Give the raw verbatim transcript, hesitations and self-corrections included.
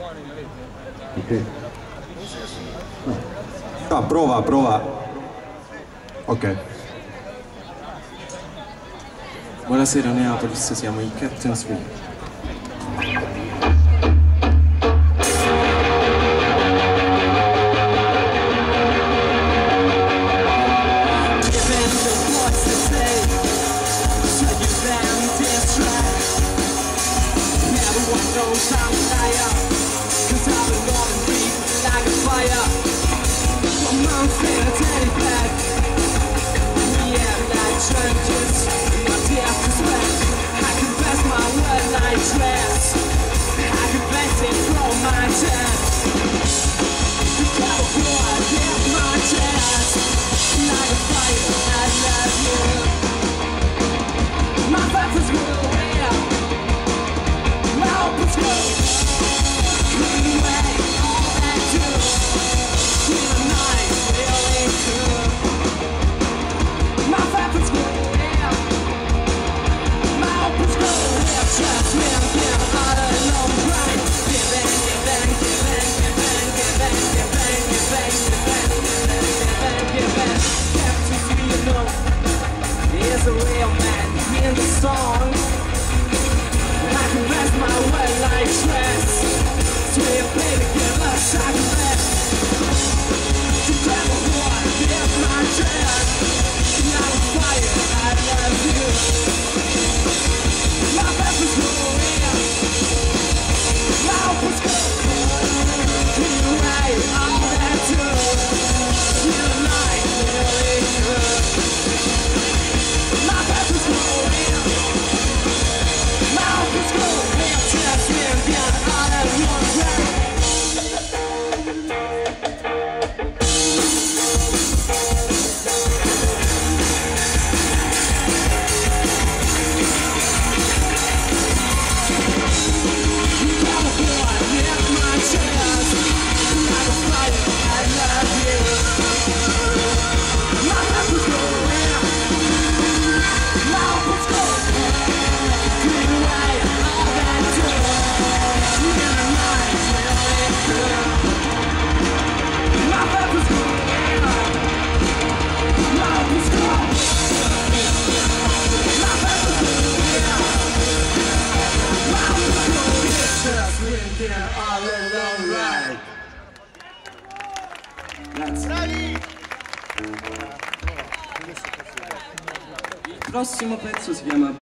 Ok. Ah, prova, prova. Ok. Buonasera Neapolis, siamo i Captain Swing. A real man in the song. I can rest my wet like stress. Sweet baby, give us I can rest. To devil boy, give my chest. Not a fire, I love you. My best is growing. My hope is good. Can you write all that too? You like really good. Il prossimo pezzo si chiama